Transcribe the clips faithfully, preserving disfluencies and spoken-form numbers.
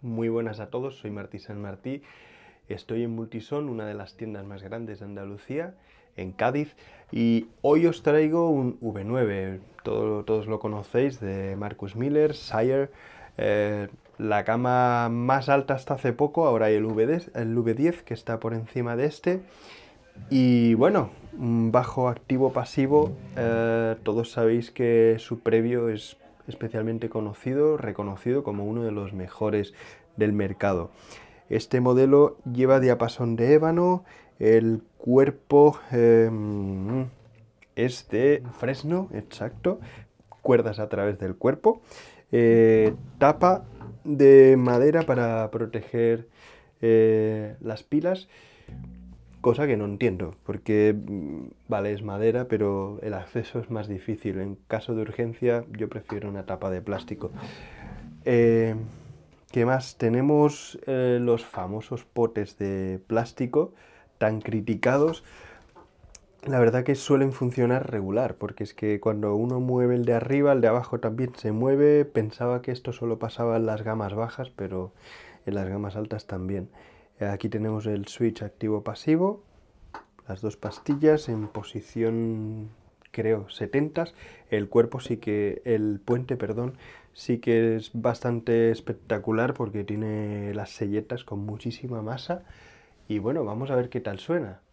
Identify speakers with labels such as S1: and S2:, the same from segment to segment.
S1: Muy buenas a todos, soy Martí San Martí. Estoy en Multison, una de las tiendas más grandes de Andalucía, en Cádiz, y hoy os traigo un V nueve. Todo, todos lo conocéis, de Marcus Miller, Sire, eh, la gama más alta hasta hace poco. Ahora hay el V diez, el V diez que está por encima de este. Y bueno, un bajo activo pasivo, eh, todos sabéis que su previo es especialmente conocido, reconocido como uno de los mejores del mercado. Este modelo lleva diapasón de ébano, el cuerpo eh, es de fresno, exacto, cuerdas a través del cuerpo, eh, tapa de madera para proteger eh, las pilas. Cosa que no entiendo, porque, vale, es madera, pero el acceso es más difícil. En caso de urgencia, yo prefiero una tapa de plástico. Eh, ¿Qué más? Tenemos eh, los famosos potes de plástico tan criticados. La verdad que suelen funcionar regular, porque es que cuando uno mueve el de arriba, el de abajo también se mueve. Pensaba que esto solo pasaba en las gamas bajas, pero en las gamas altas también. Aquí tenemos el switch activo-pasivo, las dos pastillas en posición, creo, setenta. El cuerpo sí que, el puente, perdón, sí que es bastante espectacular porque tiene las selletas con muchísima masa. Y bueno, vamos a ver qué tal suena.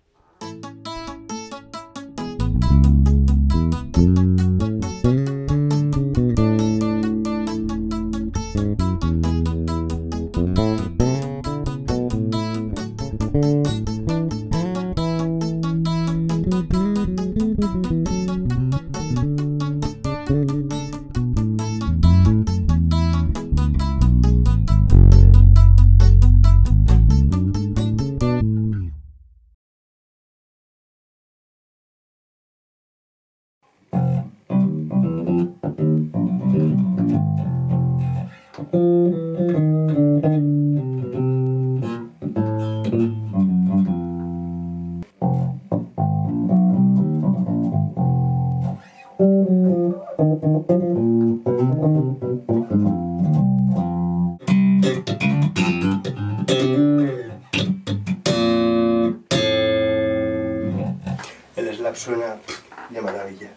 S1: El slap suena de maravilla.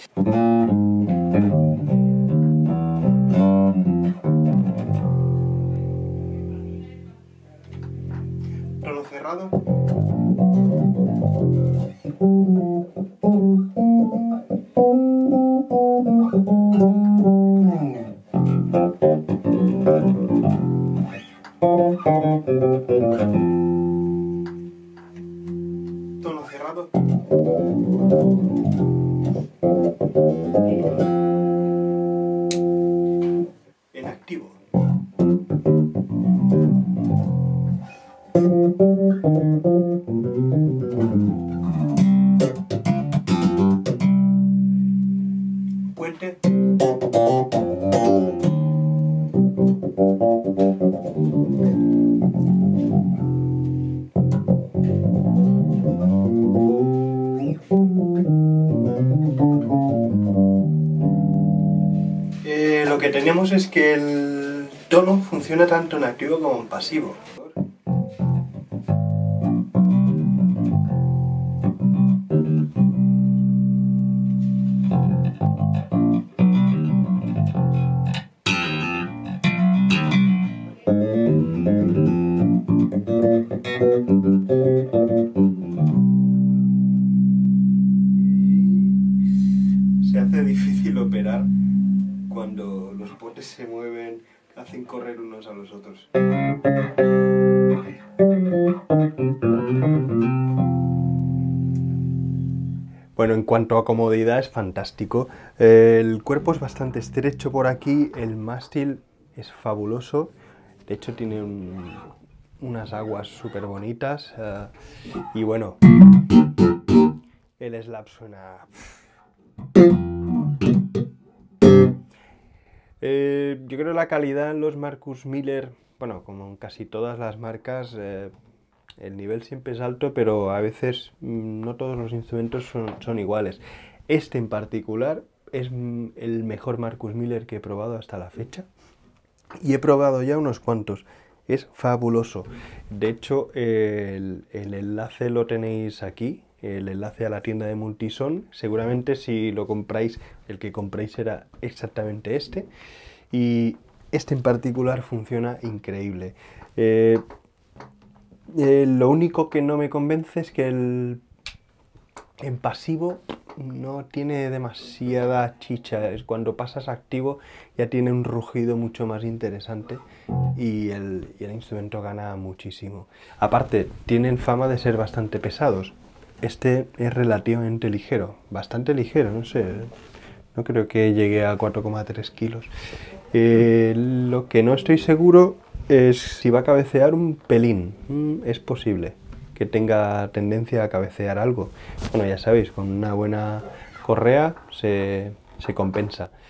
S1: Tono cerrado. Tono cerrado. En activo. Puente. Eh, lo que tenemos es que el tono funciona tanto en activo como en pasivo. Se hace difícil operar cuando los potes se mueven, hacen correr unos a los otros. Bueno, en cuanto a comodidad es fantástico. El cuerpo es bastante estrecho por aquí, el mástil es fabuloso. De hecho tiene un, unas aguas súper bonitas. Uh, y bueno, el slap suena... Eh, yo creo que la calidad en los Marcus Miller, bueno, como en casi todas las marcas, eh, el nivel siempre es alto, pero a veces mmm, no todos los instrumentos son, son iguales. Este en particular es el mejor Marcus Miller que he probado hasta la fecha. y he probado ya unos cuantos. Es fabuloso. De hecho, el, el enlace lo tenéis aquí, el enlace a la tienda de Multison. Seguramente si lo compráis, el que compréis será exactamente este. Y este en particular funciona increíble. Eh, eh, lo único que no me convence es que el en pasivo no tiene demasiada chicha. Es cuando pasas a activo ya tiene un rugido mucho más interesante y el, y el instrumento gana muchísimo. Aparte, tienen fama de ser bastante pesados. Este es relativamente ligero, bastante ligero, no sé, no creo que llegue a cuatro coma tres kilos. Eh, lo que no estoy seguro es si va a cabecear un pelín. Mm, es posible que tenga tendencia a cabecear algo. Bueno, ya sabéis, con una buena correa se, se compensa.